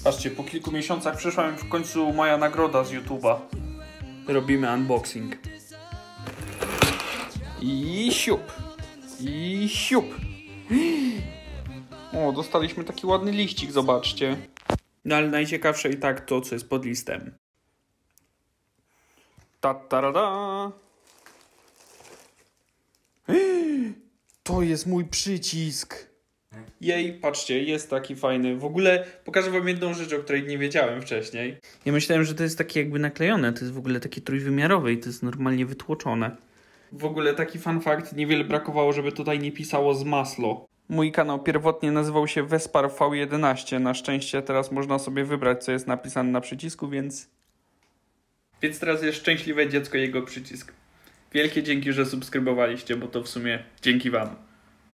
Patrzcie, po kilku miesiącach przyszła mi w końcu moja nagroda z YouTube'a. Robimy unboxing. I siup. I siup. O, dostaliśmy taki ładny liścik, zobaczcie. No ale najciekawsze i tak to, co jest pod listem. Ta-ta-ra-da. To jest mój przycisk. Jej, patrzcie, jest taki fajny. W ogóle pokażę wam jedną rzecz, o której nie wiedziałem wcześniej. Ja myślałem, że to jest takie jakby naklejone. To jest w ogóle takie trójwymiarowe i to jest normalnie wytłoczone. W ogóle taki fun fact, niewiele brakowało, żeby tutaj nie pisało z masło. Mój kanał pierwotnie nazywał się Vespar V11. Na szczęście teraz można sobie wybrać, co jest napisane na przycisku, więc teraz jest szczęśliwe dziecko, jego przycisk. Wielkie dzięki, że subskrybowaliście, bo to w sumie dzięki wam.